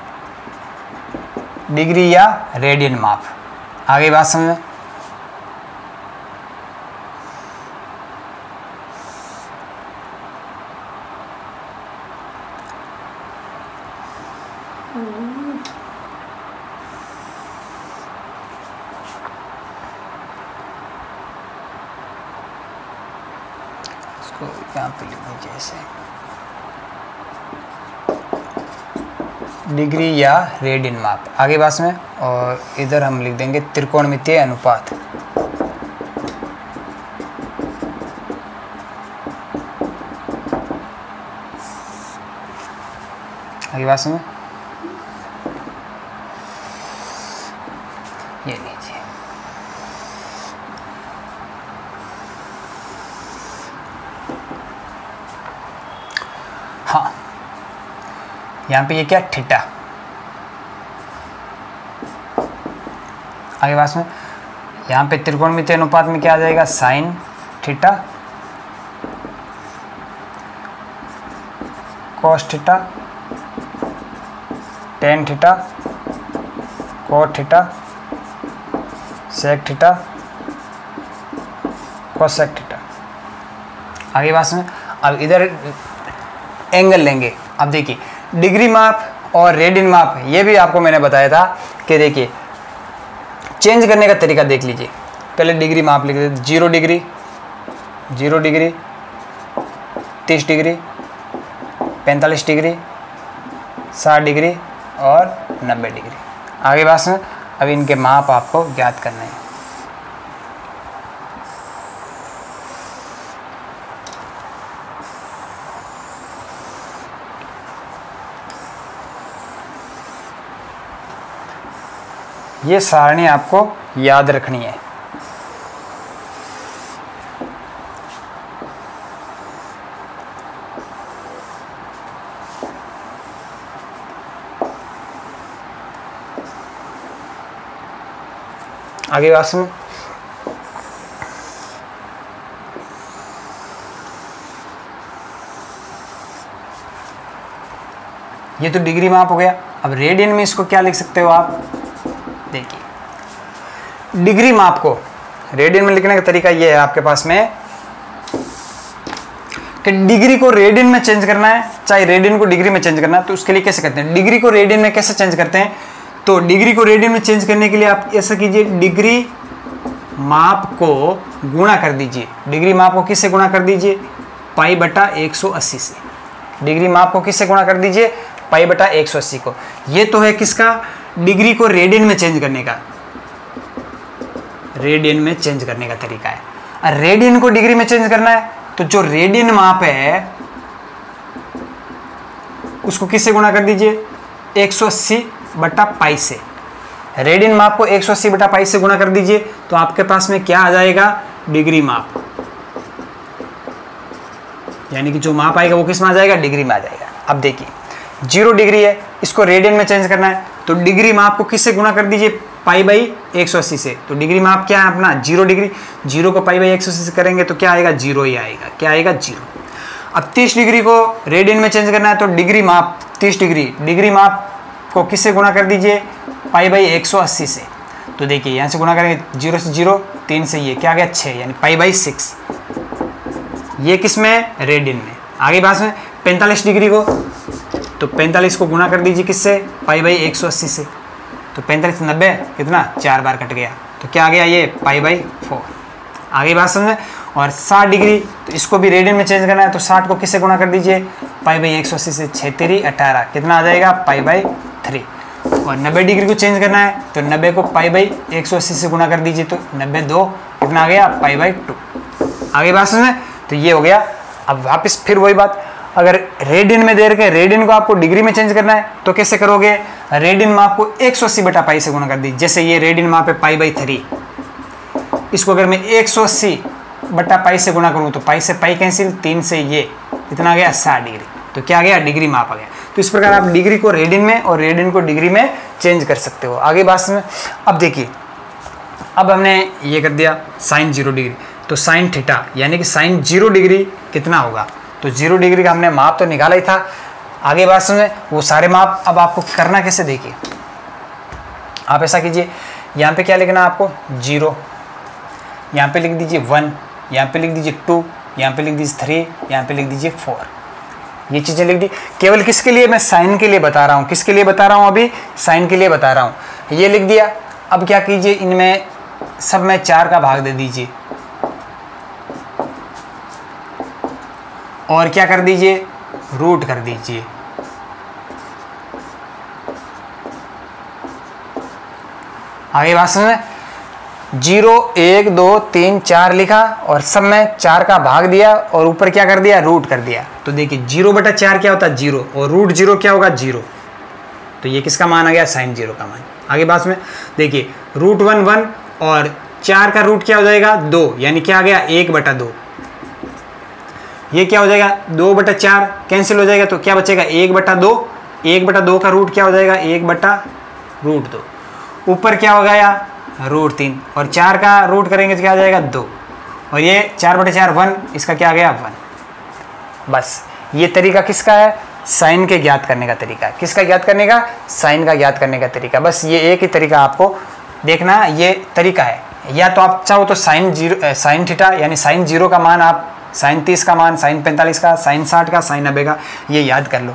डिग्री या रेडियन माप। आगे बात समझ। इसको यहाँ पे लिख दीजिए ऐसे, डिग्री या रेडियन माप। आगे बात में, और इधर हम लिख देंगे त्रिकोणमितीय अनुपात। आगे बात में ये लीजिए, हाँ यहाँ पे ये क्या थीटा। आगे बात में यहाँ पे त्रिकोणमितीय अनुपात में क्या आ जाएगा sine theta cos theta tan theta cot theta sec theta cosec theta. आगे बात में अब इधर एंगल लेंगे। अब देखिए डिग्री माप और रेडियन माप, ये भी आपको मैंने बताया था कि देखिए चेंज करने का तरीका देख लीजिए। पहले डिग्री माप लिख देते, 0 degree, 0 degree, 30 degree, 45 degree, 60 degree और 90 डिग्री। आगे बात सुन, अब इनके माप आपको ज्ञात करने हैं। ये सारणी आपको याद रखनी है। आगे बात सुनो, ये तो डिग्री माप हो गया। अब रेडियन में इसको क्या लिख सकते हो आप, देखिए डिग्री माप को रेडियन में लिखने का तरीका ये है आपके पास में कि डिग्री को रेडियन में चेंज करना है, चाहे रेडियन को डिग्री में चेंज करना है, तो उसके लिए कैसे करते हैं, डिग्री को रेडियन में कैसे चेंज करते हैं। तो डिग्री को रेडियन में चेंज करने के लिए आप ऐसा कीजिए, डिग्री माप को गुणा कर दीजिए। डिग्री माप को किससे गुणा कर दीजिए, पाई बटा 180 से। डिग्री माप को किससे गुणा कर दीजिए, पाई बटा 180 को। ये तो है किसका, डिग्री को रेडियन में चेंज करने का, रेडियन में चेंज करने का तरीका है। और रेडियन को डिग्री में चेंज करना है तो जो रेडियन माप है उसको किससे गुणा कर दीजिए, 180 बटा पाई से। रेडियन माप को 180 बटा पाई से गुणा कर दीजिए तो आपके पास में क्या आ जाएगा, डिग्री माप। यानी कि जो माप आएगा वो किस में आ जाएगा, डिग्री में आ जाएगा। अब देखिए 0 डिग्री है, इसको रेडियन में चेंज करना है तो डिग्री माप को किससे गुणा कर दीजिए, पाई बाई 180 से। तो डिग्री माप क्या है अपना, 0 डिग्री। 0 को पाई बाई 180 से करेंगे तो क्या आएगा, 0 ही आएगा। क्या आएगा, 0। अब 30 डिग्री को रेडियन में चेंज करना है तो डिग्री माप 30 डिग्री, डिग्री माप को किससे गुणा कर दीजिए, पाई बाई 180 से। तो देखिए यहाँ से गुणा करेंगे, 0 से 0, 3 से ये क्या आ गया 6, यानी पाई बाई 6। ये किस में, रेडियन में। आगे बात में 45 डिग्री को, तो 45 को गुणा कर दीजिए किससे, पाई बाई 180 से। तो 45 से 90 कितना, 4 बार कट गया तो क्या आ गया, ये पाई बाई 4। आगे बात समझे। और 60 डिग्री, तो इसको भी रेडियन में चेंज करना है तो 60 को किससे गुणा कर दीजिए, पाई बाई 180 से। 6 तेरी 18, कितना आ जाएगा, पाई बाई 3। और 90 डिग्री को चेंज करना है तो 90 को पाई बाई 180 से गुणा कर दीजिए तो 90 2, कितना आ गया, पाई बाई 2। आगे बात समझे। तो ये हो गया। अब वापस फिर वही बात, अगर रेडियन में दे रखे, रेडियन को आपको डिग्री में चेंज करना है तो कैसे करोगे, रेडियन माप को 180 बटा पाई से गुणा कर दीजिए। जैसे ये रेडियन माप है पाई बाई 3, इसको अगर मैं 180 बटा पाई से गुणा करूँ तो पाई से पाई कैंसिल, 3 से ये कितना आ गया, 60 डिग्री। तो क्या आ गया, डिग्री माप आ गया। तो इस प्रकार आप डिग्री को रेडियन में और रेडियन को डिग्री में चेंज कर सकते हो। आगे बात में अब देखिए, अब हमने ये कर दिया साइन 0 डिग्री, तो साइन थीटा यानी कि साइन 0 डिग्री कितना होगा। तो 0 डिग्री का हमने माप तो निकाला ही था। आगे बात सुने, वो सारे माप अब आपको करना कैसे, देखिए आप ऐसा कीजिए, यहाँ पे क्या लिखना है आपको, 0, यहाँ पे लिख दीजिए 1, यहाँ पे लिख दीजिए 2, यहाँ पे लिख दीजिए 3, यहाँ पे लिख दीजिए 4। ये चीज़ें लिख दी। केवल किसके लिए, मैं साइन के लिए बता रहा हूँ। किसके लिए बता रहा हूँ, अभी साइन के लिए बता रहा हूँ। ये लिख दिया। अब क्या कीजिए, इनमें सब में 4 का भाग दे दीजिए और क्या कर दीजिए, रूट कर दीजिए। आगे बात समझ, 0 1 2 3 4 लिखा और सब में 4 का भाग दिया और ऊपर क्या कर दिया, रूट कर दिया। तो देखिए 0 बटा 4 क्या होता है, 0, और रूट 0 क्या होगा, 0। तो ये किसका मान आ गया, साइन 0 का मान। आगे बात में देखिए, रूट 1 1 और 4 का रूट क्या हो जाएगा, 2, यानी क्या आ गया, 1 बटा 2। ये क्या हो जाएगा, 2 बटा 4 कैंसिल हो जाएगा तो क्या बचेगा, 1 बटा 2। 1 बटा 2 का रूट क्या हो जाएगा, 1 बटा रूट 2। ऊपर क्या हो गया, रूट 3, और 4 का रूट करेंगे तो क्या आ जाएगा, 2। और ये 4 बटे 4 1, इसका क्या आ गया, 1। बस ये तरीका किसका है, साइन के ज्ञात करने का तरीका है। किसका ज्ञात करने का, साइन का ज्ञात करने का तरीका। बस ये एक ही तरीका आपको देखना, ये तरीका है। या तो आप चाहो तो साइन थीटा यानी साइन 0 का मान आप साइन 30 का मान, साइन 45 का, साइन 60 का, साइन 90 का, ये याद कर लो।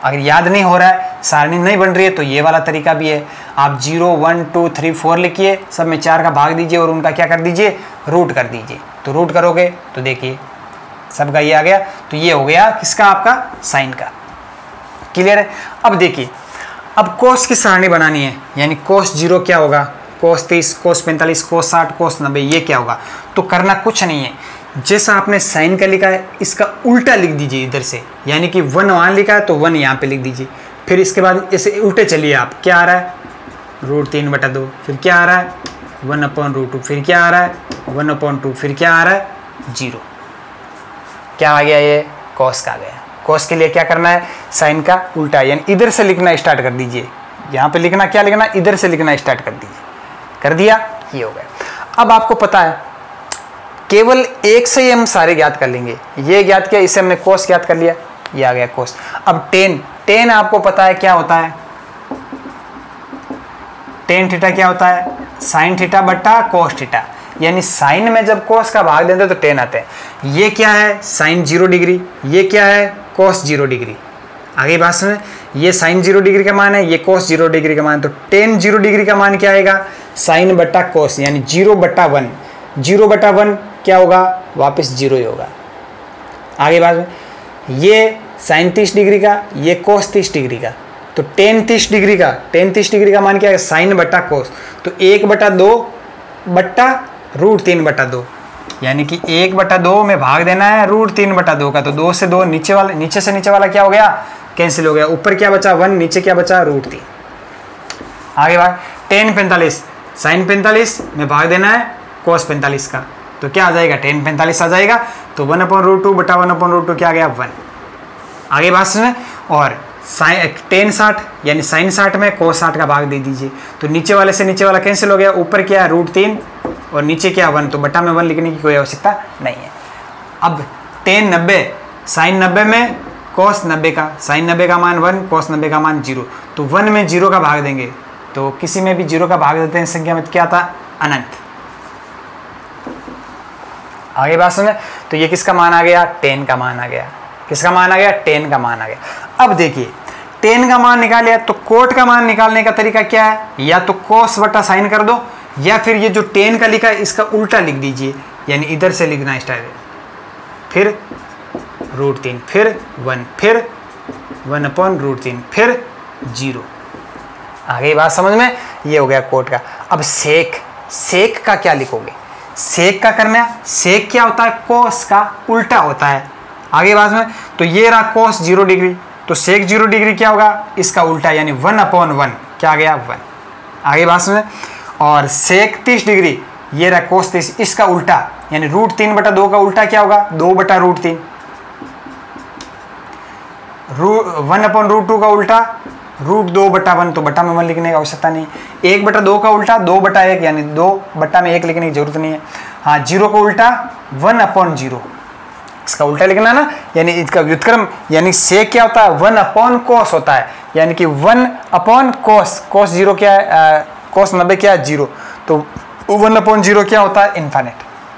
अगर याद नहीं हो रहा है, सारणी नहीं बन रही है, तो ये वाला तरीका भी है। आप 0 1 2 3 4 लिखिए, सब में 4 का भाग दीजिए और उनका क्या कर दीजिए, रूट कर दीजिए। तो रूट करोगे तो देखिए सबका ये आ गया। तो ये हो गया किसका, आपका साइन का। क्लियर है। अब देखिए, अब कोस की सारणी बनानी है, यानी कोस 0 क्या होगा, कोस 30, कोस 45, कोस 60, कोस 90, ये क्या होगा। तो करना कुछ नहीं है, जैसा आपने साइन का लिखा है इसका उल्टा लिख दीजिए इधर से, यानी कि 1 वहाँ लिखा है तो 1 यहाँ पे लिख दीजिए। फिर इसके बाद ऐसे उल्टे चलिए आप, क्या आ रहा है, √3/2, फिर क्या आ रहा है 1/√2, फिर क्या आ रहा है 1/2, फिर क्या आ रहा है 0। क्या आ गया, ये कॉस का आ गया। कॉस के लिए क्या करना है, साइन का उल्टा, यानी इधर से लिखना स्टार्ट कर दीजिए। यहाँ पे लिखना क्या लिखना, इधर से लिखना स्टार्ट कर दीजिए। कर दिया, ये हो गया। अब आपको पता है केवल एक से ही हम सारे ज्ञात कर लेंगे। ये ज्ञात किया, इसे हमने कोस ज्ञात कर लिया, ये आ गया कोस। अब टेन आपको पता है क्या होता है, टेन थीटा क्या होता है, साइन थीटा बट्टा कोस थीटा, यानी साइन में जब कोस का भाग देते हैं तो टेन आते हैं। ये क्या है, साइन 0 डिग्री, ये क्या है, कोस 0 डिग्री। आगे बात सुने, ये साइन 0 डिग्री का मान है, ये कोस 0 डिग्री का मान, तो टेन 0 डिग्री का मान क्या आएगा, साइन बट्टा कोस, यानी 0/1। 0/1 क्या होगा, वापस 0 ही होगा। आगे बात में, ये साइन 30 डिग्री का, ये कोस 30 डिग्री का, तो टेन 30 डिग्री का मान क्या है, साइन बट्टा कोस, तो 1/2 बट्टा √3/2, यानी कि 1/2 में भाग देना है √3/2 का। तो 2 से 2 नीचे से नीचे वाला क्या हो गया, कैंसिल हो गया। ऊपर क्या बचा 1, नीचे क्या बचा √3। आगे बात, टेन 45, साइन 45 में भाग देना है कोस 45 का, तो क्या आ जाएगा, टेन 45 आ जाएगा। तो 1/√2 बटा 1/√2 क्या आ गया, 1। आगे बात सुने, और टेन 60 यानी साइन 60 में कोस 60 का भाग दे दीजिए, तो नीचे वाले से नीचे वाला कैंसिल हो गया। ऊपर क्या है √3 और नीचे क्या 1, तो बटा में 1 लिखने की कोई आवश्यकता नहीं है। अब टेन 90, साइन 90 में कोस 90 का, साइन 90 का मान 1, कोस 90 का मान 0, तो 1 में 0 का भाग देंगे, तो किसी में भी 0 का भाग देते हैं संख्या में, तो क्या था, अनंत। आगे बात सुने, तो ये किसका मान आ गया, टेन का मान आ गया। किसका मान आ गया, टेन का मान आ गया। अब देखिए, टेन का मान निकालिए, तो कोट का मान निकालने का तरीका क्या है, या तो कोस बटा साइन कर दो, या फिर ये जो टेन का लिखा है इसका उल्टा लिख दीजिए, यानी इधर से लिखना स्टार्ट, फिर √3, फिर 1, फिर 1/√3, फिर 0। आगे बात समझ में, ये हो गया कोट का। अब सेक का क्या लिखोगे, सेक का करना, सेक क्या होता है, कोस का उल्टा होता है। आगे बात में, तो ये रहा कोस 0 डिग्री, तो सेक 0 डिग्री क्या होगा, इसका उल्टा, यानी 1/1, क्या आ गया 1। आगे बात में, और सेक 30 डिग्री, ये रहा कोस 30, इसका उल्टा, यानी √3/2 का उल्टा क्या होगा, 2/√3। 1/√2 का उल्टा √2/1, तो बटा में 1 लिखने की आवश्यकता नहीं। 1/2 का उल्टा 2/1, यानी 2 बटा में 1 लिखने की जरूरत नहीं है। हाँ, 0 का उल्टा 1/0, इसका उल्टा लिखना ना, यानी इसका व्युत्क्रम, यानी सेक क्या होता है, 1/cos होता है, यानी कि 1/cos, cos 0 क्या है, cos 90 क्या है 0, तो 1/0 क्या होता है, इन्फिनिट।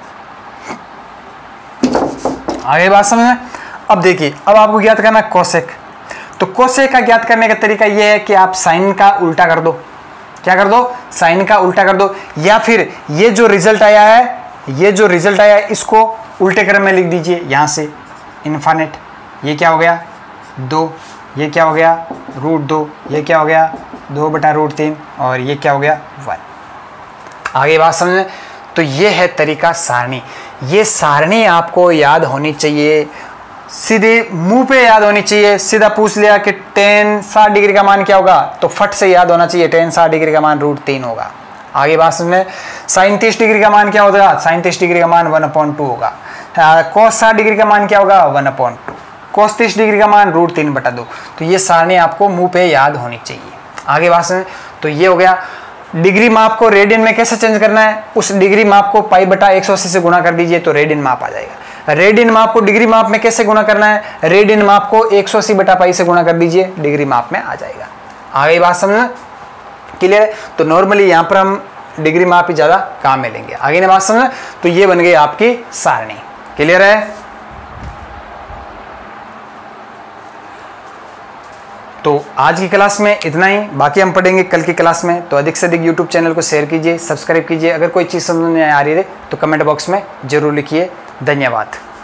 आगे बात समझ में। अब देखिए, अब आपको ज्ञात करना है कोसेक, तो कोसेक का ज्ञात करने का तरीका यह है कि आप साइन का उल्टा कर दो। क्या कर दो, साइन का उल्टा कर दो, या फिर ये जो रिजल्ट आया है, इसको उल्टे क्रम में लिख दीजिए, यहाँ से इन्फिनिट, ये क्या हो गया 2, ये क्या हो गया √2, ये क्या हो गया 2/√3, और ये क्या हो गया 1। आगे बात समझ में। तो ये है तरीका सारणी। ये सारणी आपको याद होनी चाहिए, सीधे मुंह पे याद होनी चाहिए। सीधा पूछ लिया कि टेन 60 डिग्री का मान क्या होगा, तो फट से याद होना चाहिए, टेन 60 डिग्री का मान √3 होगा। आगे बात में, साइन 30 डिग्री का मान क्या होगा, साइन 30 डिग्री का मान 1/2 होगा। कोस 60 डिग्री का मान क्या होगा, 1/2। कोस 30 डिग्री का मान √3/2। तो ये सारणी आपको मुंह पे याद होनी चाहिए। आगे बात में, तो ये हो गया। डिग्री माप को रेडियन में कैसे चेंज करना है, उस डिग्री माप को π/180 से गुणा कर दीजिए, तो रेडियन माप आ जाएगा। रेडियन माप को डिग्री माप में कैसे गुणा करना है, रेडियन माप को 180/π से गुणा कर दीजिए, डिग्री माप में आ जाएगा। आगे बात समझना क्लियर है। तो नॉर्मली यहाँ पर हम डिग्री माप ही ज़्यादा काम में लेंगे। आगे ने बात समझना। तो ये बन गई आपकी सारणी। क्लियर है। तो आज की क्लास में इतना ही, बाकी हम पढ़ेंगे कल की क्लास में। तो अधिक से अधिक यूट्यूब चैनल को शेयर कीजिए, सब्सक्राइब कीजिए। अगर कोई चीज़ समझ में आ रही है तो कमेंट बॉक्स में ज़रूर लिखिए। धन्यवाद।